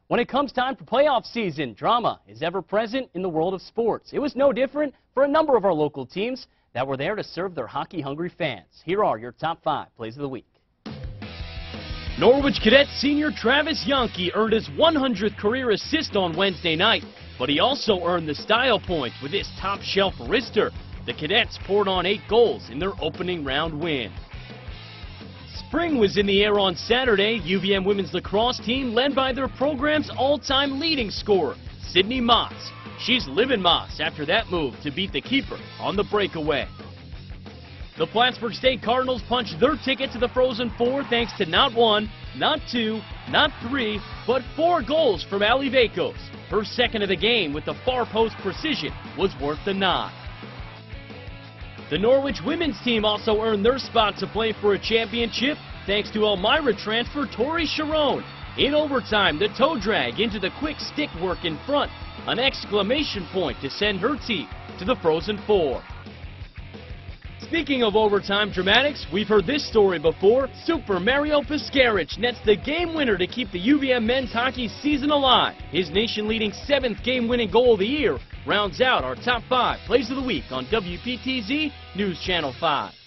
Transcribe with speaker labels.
Speaker 1: When it comes time for playoff season, drama is ever present in the world of sports. It was no different for a number of our local teams that were there to serve their hockey-hungry fans. Here are your top 5 plays of the week.
Speaker 2: Norwich Cadet senior Travis Yankee earned his 100th career assist on Wednesday night, but he also earned the style point with his top-shelf wrister. The Cadets poured on 8 goals in their opening round win. Spring was in the air on Saturday. UVM women's lacrosse team led by their program's all-time leading scorer, Sydney Moss. She's living Moss after that move to beat the keeper on the breakaway. The Plattsburgh State Cardinals punched their ticket to the Frozen Four thanks to not 1, not 2, not 3, but 4 goals from Ali Vacos. Her second of the game with the far post precision was worth the nod. The Norwich women's team also earned their spot to play for a championship thanks to Elmira transfer Tori Sharon. In overtime, the toe drag into the quick stick work in front, an exclamation point to send her team to the Frozen Four. Speaking of overtime dramatics, we've heard this story before. Super Mario Piskarich nets the game winner to keep the UVM men's hockey season alive. His nation-leading 7th game-winning goal of the year rounds out our top 5 plays of the week on WPTZ News Channel 5.